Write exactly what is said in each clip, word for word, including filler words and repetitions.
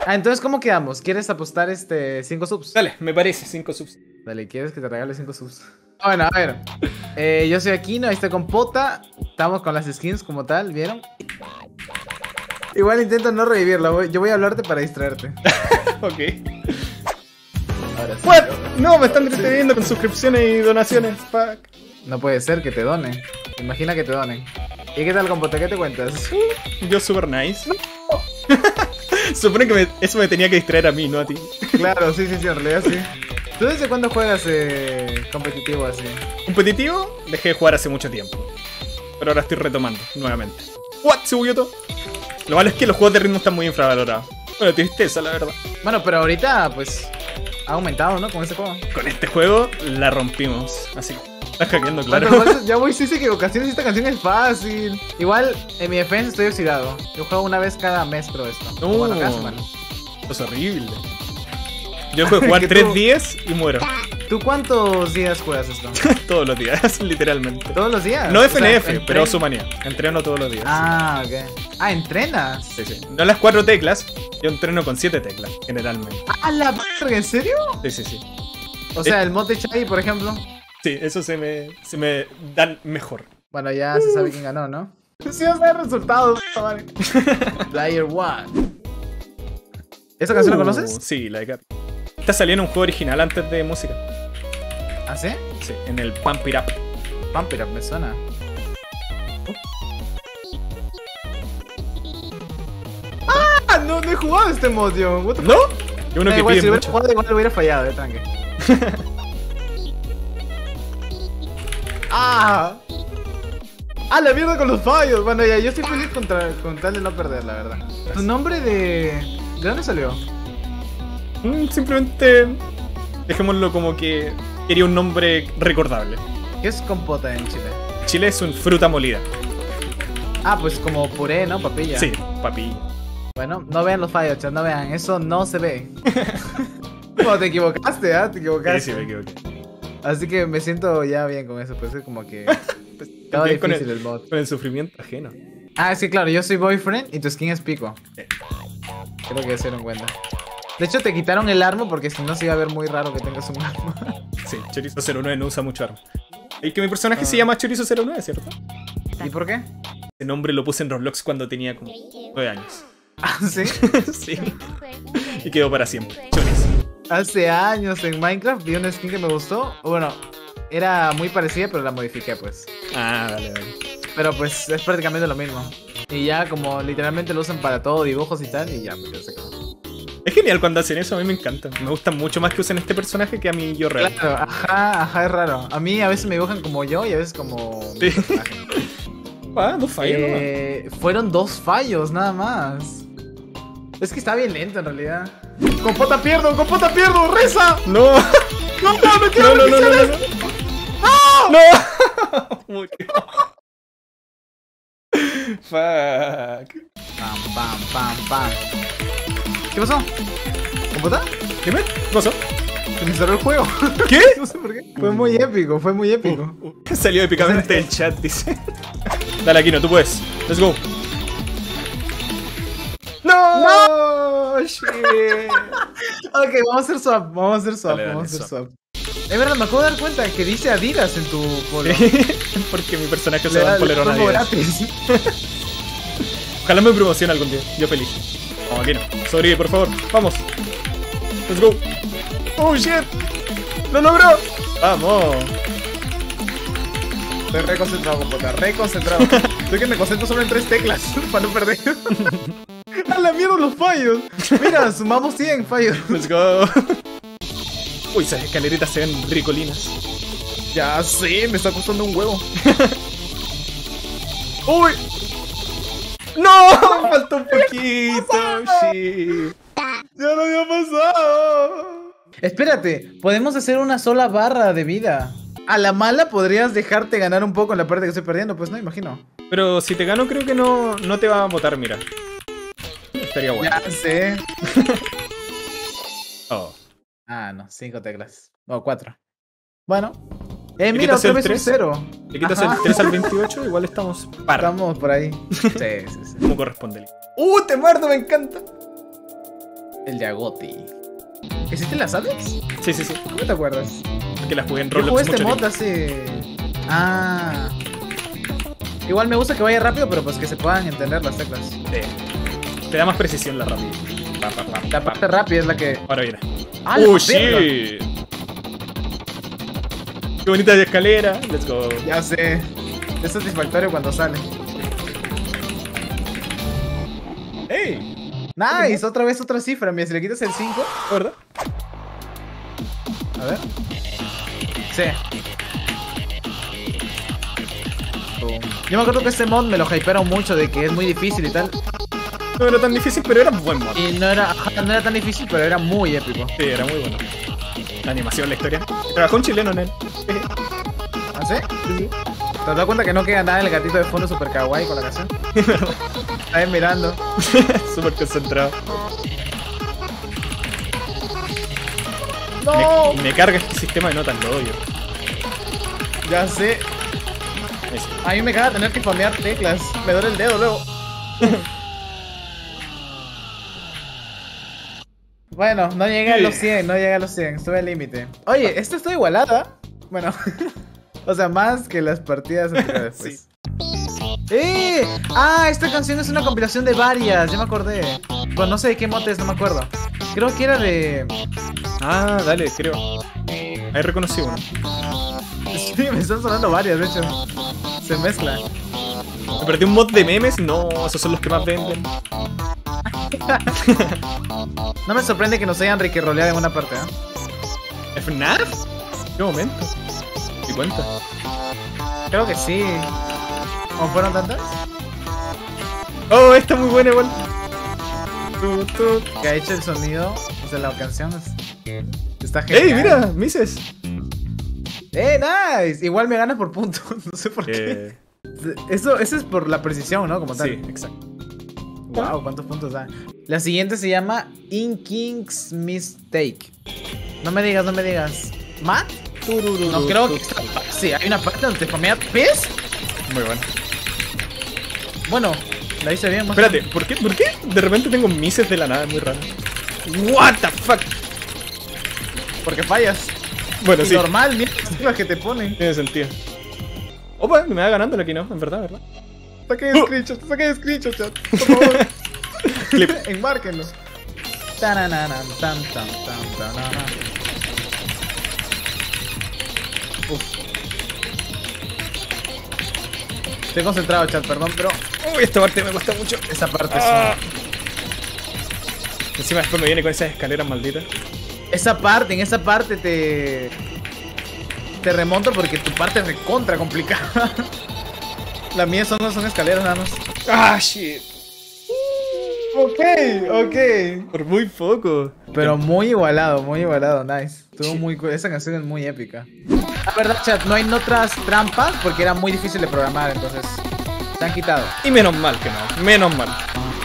Ah, entonces, ¿cómo quedamos? ¿Quieres apostar este cinco subs? Dale, me parece, cinco subs. Dale, ¿quieres que te regale cinco subs? Bueno, a ver. Eh, yo soy Aquino, ahí está con Pota. Estamos con las skins como tal, ¿vieron? Igual intento no revivirla. Yo voy a hablarte para distraerte. Ok. Ahora sí. What? No, me están entreteniendo con suscripciones y donaciones. Fuck. No puede ser que te donen. Imagina que te donen. ¿Y qué tal, Compota? ¿Qué te cuentas? Yo super nice. Supone que me, eso me tenía que distraer a mí, no a ti. Claro, sí, sí, sí, en realidad sí. ¿Tú desde cuándo juegas eh, competitivo así? Competitivo, dejé de jugar hace mucho tiempo. Pero ahora estoy retomando nuevamente. What? Se bugueó todo. Lo malo es que los juegos de ritmo están muy infravalorados. Bueno, tristeza, la verdad. Bueno, pero ahorita, pues, ha aumentado, ¿no? Con ese juego. Con este juego la rompimos. Así que estás hackeando, claro. Bueno, igual, ya voy, sí sé que ocasiones esta canción es fácil. Igual, en mi defensa estoy oxidado. Yo juego una vez cada mes, creo esto. No. Bueno, cada semana. Esto es horrible. Yo puedo jugar tres tú... días y muero. ¿Tú cuántos días juegas esto? Todos los días, literalmente. ¿Todos los días? No F N F, o sea, pero su manía. Entreno todos los días. Ah, ok. Ah, ¿entrenas? Sí, sí. No las cuatro teclas, yo entreno con siete teclas, generalmente. ¡Ah, la verga! ¿En serio? Sí, sí, sí. O sea, Eh, el Mote Chai, por ejemplo. Sí, eso se me, se me dan mejor. Bueno, ya se sabe quién ganó, ¿no? Sí, o sea, resultados, vale. Player One. ¿Esa canción Uh, la conoces? Sí, la de Capi. Esta salió en un juego original antes de música. ¿Ah, sí? Sí, en el Pump It Up. Pump It Up, me suena. ¡Ah! No, no he jugado este mod, yo. What the ¿No? Y uno fuck? que Igual, pide si lo hubiera mucho. jugado, igual lo hubiera fallado, eh, tranqui. ¡Ah! ¡Ah, la mierda con los fallos! Bueno, ya, yo estoy feliz contra, con tal de no perder, la verdad. ¿Tu nombre de... ¿De dónde salió? Mm, simplemente dejémoslo como que quería un nombre recordable. ¿Qué es compota en Chile? Chile es un fruta molida. Ah, pues como puré, ¿no? Papilla. Sí, papi. Bueno, no vean los fallos, chat, no vean. Eso no se ve. No, te equivocaste, ¿ah? ¿eh? Te equivocaste. Sí, sí, me equivoqué. Así que me siento ya bien con eso, pues es como que... Estaba También difícil con el, el mod. Con el sufrimiento ajeno. Ah, sí, claro, yo soy boyfriend y tu skin es pico. Creo que se dieron cuenta. De hecho, te quitaron el arma porque si no se iba a ver muy raro que tengas un arma. Sí, Chorizo cero nueve no usa mucho arma. Y que mi personaje Ah. se llama Chorizo cero nueve, ¿cierto? ¿Y por qué? Ese nombre lo puse en Roblox cuando tenía como nueve años. Ah, ¿sí? Sí. Y quedó para siempre. Chorizo. Hace años en Minecraft vi una skin que me gustó. Bueno, era muy parecida, pero la modifiqué, pues. Ah, dale, dale. Pero pues es prácticamente lo mismo. Y ya como literalmente lo usan para todo, dibujos y tal, y ya, pues ya se acabó. Es genial cuando hacen eso, a mí me encanta. Me gusta mucho más que usen este personaje que a mí yo real. Claro, ajá, ajá, es raro. A mí a veces me dibujan como yo y a veces como... Sí. Ah, dos fallos, eh, fueron dos fallos, nada más. Es que está bien lento en realidad. ¡Compota pierdo! ¡Compota pierdo! ¡Reza! No. ¡No, no, no quiero No, no, no, no, no, no. ¡No! No. Murió. Fuck. Pam, pam, pam, pam. ¿Qué pasó? ¿Compota? Dime, ¿qué pasó? Se me cerró el juego. ¿Qué? No sé por qué. Fue muy épico, fue muy épico. Uh, uh. Salió épicamente el chat, dice. Dale, Aquino, tú puedes. Let's go. ¡No! ¡No! ¡Shit! Ok, vamos a hacer swap, vamos a hacer swap, Dale, dale, vamos a hacer swap. swap. Es verdad, me acabo de dar cuenta que dice Adidas en tu polo. Porque mi personaje se Le va da en polerón promo Adidas. gratis. Ojalá me promocione algún día. Yo feliz. Vamos, Aquino. Sobrevive, por favor. Vamos. Let's go. Oh, shit. ¡Lo logró! ¡Vamos! Estoy re concentrado, compota, re concentrado. Estoy que me concentro solo en tres teclas para no perder. ¡A la mierda los fallos! Mira, sumamos cien fallos. Let's go. Uy, esas escaleritas se ven ricolinas. Ya sé, me está costando un huevo. ¡Uy! ¡No! Faltó un poquito. Shit. Ya lo había pasado. Espérate, podemos hacer una sola barra de vida. A la mala podrías dejarte ganar un poco en la parte que estoy perdiendo, pues no, imagino. Pero si te gano, creo que no, no te va a votar, mira. Estaría bueno. Ya sé. Oh. Ah, no, cinco teclas. O cuatro. Bueno. Eh, ¿Le mira, quitas otra el vez un tres? cero. Le quitas Ajá. el tres al veintiocho, igual estamos par. Estamos por ahí. Sí, sí, sí. Como corresponde. ¡Uh! Te muerdo, me encanta. El de Agoti. ¿Existen las sabes? Sí, sí, sí. ¿Cómo te acuerdas? Que la jugué en Yo Roblox jugué este mucho mod tiempo. hace... Ah. Igual me gusta que vaya rápido, pero pues que se puedan entender las teclas. Sí. Te da más precisión la rápida. Pa, pa, pa, La pa, parte pa. rápida es la que... Ahora viene. ¡Ah, la ¡Oh, verga! shit! ¡Qué bonita escalera! Let's go. Ya sé. Es satisfactorio cuando sale. ¡Hey! Nice, otra vez otra cifra. Mira, si le quitas el cinco. ¿Verdad? A ver. Sí. Boom. Yo me acuerdo que este mod me lo hypearon mucho de que es muy difícil y tal. No era tan difícil, pero era buen mod. Y no era, no era tan difícil, pero era muy épico. Sí, era muy bueno. La animación, la historia. Trabajó un chileno en él. ¿Ah, sí? Sí. ¿Te has dado cuenta que no queda nada el gatito de fondo super kawaii con la canción? Está ahí mirando. Súper concentrado. ¡No! Me, me carga este sistema de notas, lo odio. Ya sé. Ahí sí. A mí me caga tener que famear teclas. Me duele el dedo luego. Bueno, no llegué a los cien, no llegué a los cien, estuve al límite. Oye, esta está igualada. Bueno, o sea, más que las partidas anteriores. Pues. ¡Eh! Ah, esta canción es una compilación de varias, ya me acordé. Pues no sé de qué motes, no me acuerdo. Creo que era de... Ah, dale, creo. Ahí reconocí uno. Sí, me están sonando varias, de hecho. Se mezcla. Me perdí un mod de memes. No, esos son los que más venden. No me sorprende que nos hayan riquirroleado en una parte, ¿eh? ¿F N A F? ¿Qué momento? ¿Te cuenta? Creo que sí. ¿O fueron tantas? Oh, esta es muy buena igual. Tu, tu. Que ha hecho el sonido de la canción. Está genial. ¡Ey, mira! ¡Mises! ¡Eh, nice! Igual me ganas por puntos. No sé por Eh, qué. Eso, eso es por la precisión, ¿no? Como tal. sí, exacto. Wow, ¿cuántos puntos da? La siguiente se llama In King's Mistake. No me digas, no me digas. ¿Matt? No creo que... Sí, hay una parte donde te spamea pez. Muy bueno. Bueno, la hice bien. Más Espérate, ¿por qué, ¿por qué de repente tengo mises de la nada? Muy raro. What the fuck. Porque fallas. Bueno, Y sí. normal, mira las teclas que te ponen. Tiene sentido. Opa, me va ganando la que no, en verdad, ¿verdad? Saqué screenshot, saqué screenshot, chat. Por favor. Clip. Enmárquenlo. Tanananan, tan, tan, tan, tanana. Uf. Estoy concentrado, chat, perdón, pero Uy, esta parte me cuesta mucho. esa parte Ah. sí. Encima después me viene con esas escaleras malditas. Esa parte, en esa parte te... Te remonto porque tu parte es recontra complicada. La mía son, son escaleras nada más. Ah, shit. Ok, ok. Por muy poco. Pero muy igualado, muy igualado, nice. Estuvo muy cool. Esa canción es muy épica. La verdad, chat, no hay otras trampas porque era muy difícil de programar, entonces se han quitado. Y menos mal que no. Menos mal.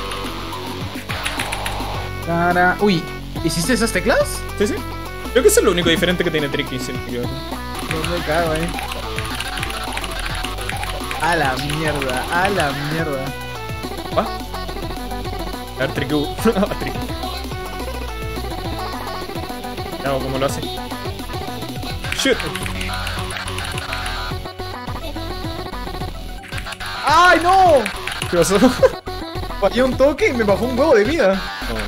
Tara- Uy, ¿hiciste esas teclas? Sí, sí. Creo que eso es lo único diferente que tiene Tricky. Sí, yo- No me cago, eh. A la mierda, a la mierda. ¿Va? A ver, Tricky. Tricky. No, ¿cómo lo hace? Shoot. ¡Ay, no! ¿Qué pasó? Fallé un toque y me bajó un huevo de vida.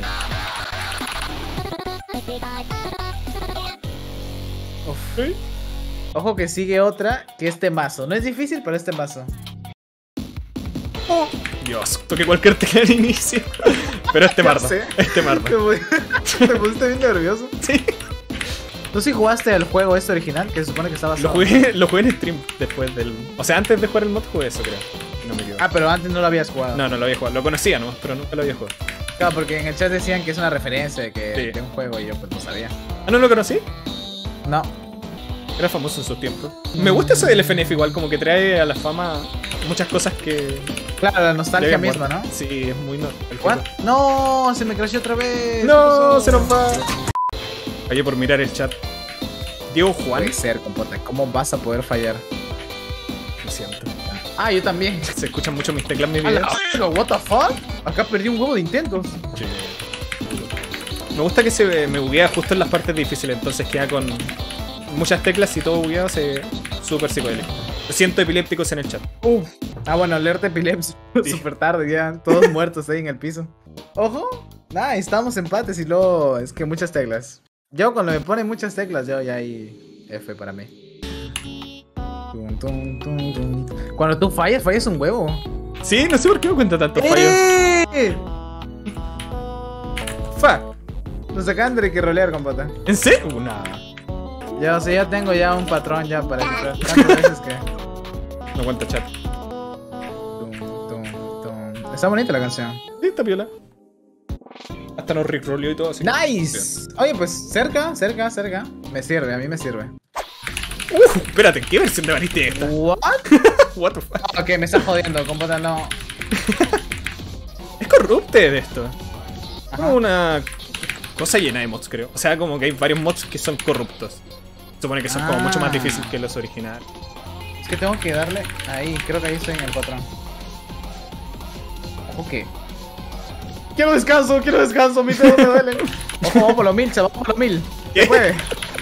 Oh. Uf. ¿Sí? Ojo que sigue otra, que es temazo. No es difícil, pero es temazo. Oh. Dios, toqué cualquier tecla al inicio. Pero este Ya mardo. sé. Este mardo. Te pu- te pusiste bien nervioso. Sí. ¿Tú sí jugaste al juego este original? Que se supone que estaba Lo jugué, lo jugué en stream después del. O sea, antes de jugar el mod jugué eso, creo. No me equivoco. Ah, pero antes no lo habías jugado. No, no lo había jugado. Lo conocía nomás, pero nunca lo había jugado. Claro, porque en el chat decían que es una referencia de que Sí. de un juego y yo pues no sabía. Ah, ¿no lo conocí? No. Era famoso en su tiempo. Me gusta eso del F N F igual, como que trae a la fama muchas cosas que... Claro, la nostalgia ya misma, habían ¿no? muerto. Sí, es muy no. el ¿What? juego. No, se me crashó otra vez. No, ¿Qué pasó? se nos va. Fallé por mirar el chat. Diego Juan. Puede ser, compota. ¿Cómo vas a poder fallar? Lo siento. Ah, yo también. Se escuchan mucho mis teclas en mis A la videos. verga, what the fuck? Acá perdí un huevo de intentos. Sí. Me gusta que se me buguea justo en las partes difíciles, entonces queda con muchas teclas y todo bugueado, se ve súper psicodélico. Siento epilépticos en el chat. Uf. Ah, bueno, alerta epilepsia. Sí. Súper tarde ya. Todos muertos ahí en el piso. Ojo. Nah, estamos empates y luego es que muchas teclas. Yo cuando me ponen muchas teclas, yo ya ahí F para mí. Tum, tum, tum, tum. Cuando tú fallas, fallas un huevo. Sí, no sé por qué me cuenta tanto fallo. ¡Eh! Fuck. Nos acaban de que rolear, compota. ¿En serio? Uh, nah. Ya, o sea, ya tengo ya un patrón ya para descifrar. Tantas veces que... No cuenta chat. Tum, tum, tum. Está bonita la canción. Sí, está piola. Hasta nos rickroleó y todo así. ¡Nice! Oye, pues cerca, cerca, cerca. Me sirve, a mí me sirve. Uf, espérate, ¿qué versión de Vanity es esta? ¿What? What the fuck. Ok, me está jodiendo, compota, no. Es corrupte de esto. Ajá. Como una cosa llena de mods, creo. O sea, como que hay varios mods que son corruptos. Supone que son como mucho más Ah. difíciles que los originales. Es que tengo que darle ahí, creo que ahí estoy en el patrón. Ojo que. Quiero descanso, quiero descanso, mis dedos me duelen. Ojo, vamos por los mil, chaval, vamos por los mil. ¿Qué? ¿Qué puede?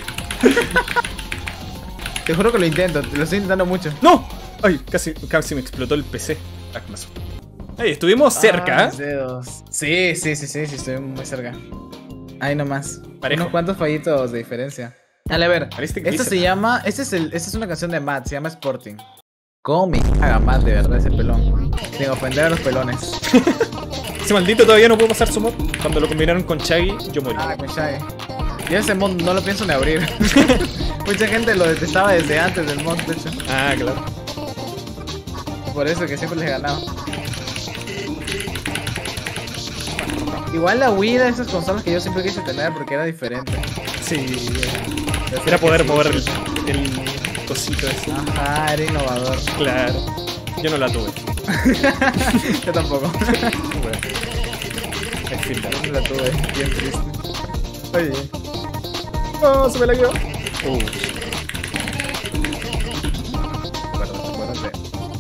Te juro que lo intento, te lo estoy intentando mucho. ¡No! Ay, casi, casi me explotó el P C. Ah, que me asustó. Ay, estuvimos cerca. Ah, mis dedos. Sí, sí, sí, sí, sí, estoy muy cerca. Ahí nomás. Parejo. Unos cuantos fallitos de diferencia. Dale, a ver. Parece que Esto dice- se llama. Este es el, esta es una canción de Matt, se llama Sporting. ¿Cómo me caga Matt de verdad ese pelón? Sin ofender a los pelones. Ese maldito todavía no pudo pasar su mod. Cuando lo combinaron con Shaggy, yo morí. Ah, con Shaggy. Yo ese mod no lo pienso ni abrir. Mucha gente lo detestaba desde antes del mod, de hecho. Ah, claro. Por eso que siempre les he ganado. Igual la Wii de esas consolas que yo siempre quise tener porque era diferente. Sí. Yo Era sé poder que sí, mover el, sí. el cosito ese. Ajá, era innovador. Claro. Yo no la tuve. Yo tampoco. Bueno. Es fin, dale. No la tuve, bien triste. Oye. No, se me la quedó. Uh. Acuérdate,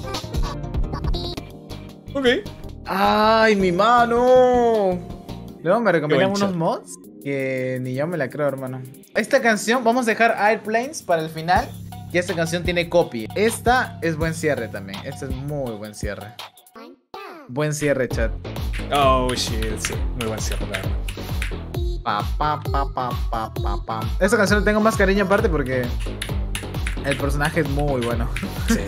acuérdate. Ok. ¡Ay, mi mano! Luego me recomiendan Qué buen unos mods que ni yo me la creo, hermano. Esta canción, vamos a dejar Airplanes para el final. Y esta canción tiene copy. Esta es buen cierre también. Este es muy buen cierre. Buen cierre, chat. Oh, shit, sí. Muy buen cierre, la verdad. Pa, pa, pa, pa, pa, pa, pa. Esta canción le tengo más cariño aparte porque el personaje es muy bueno. Sí.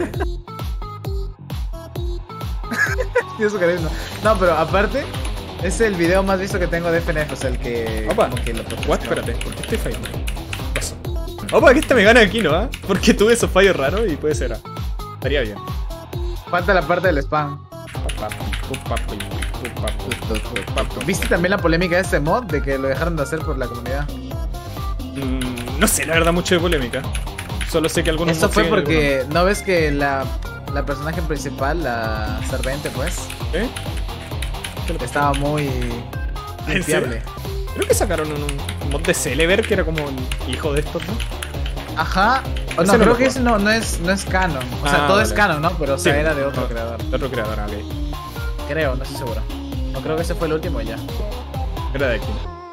Tiene su carisma. No, pero aparte, es el video más visto que tengo de F N F. O sea, el que. Opa. como que lo proporcionó. What? Espérate, ¿por qué estoy fallando? ¿Qué pasó? Opa, que este me gana aquí, ¿no? ¿Ah? Porque tuve esos fallos raros y puede ser. ah. Estaría bien. Falta la parte del spam. ¿Viste también la polémica de este mod? De que lo dejaron de hacer por la comunidad. Mm, no sé, la verdad, mucho de polémica. Solo sé que algunos. Eso mods fue siguen porque, ¿no ves que la, la personaje principal, la servente, pues, algunos. ¿Eh? estaba muy ¿En infiable? Creo que sacaron un, un mod de Celeber que era como el hijo de estos, ¿no? Ajá. O Ese no, no creo lo que juego. ese no, no es, no es canon. O sea, Ah, todo vale. es canon, ¿no? Pero o sea, Sí. era de otro Ah, creador. De otro creador, ah, ok. Creo, no estoy seguro. No creo que ese fue el último ya. Era de aquí.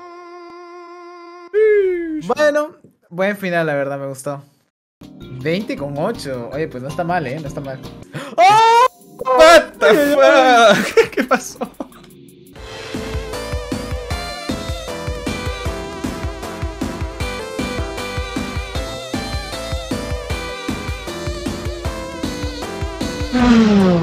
Bueno, buen final, la verdad, me gustó. veinte con ocho. Oye, pues no está mal, ¿eh? No está mal. What the fuck? ¿Qué pasó? ¡Oh!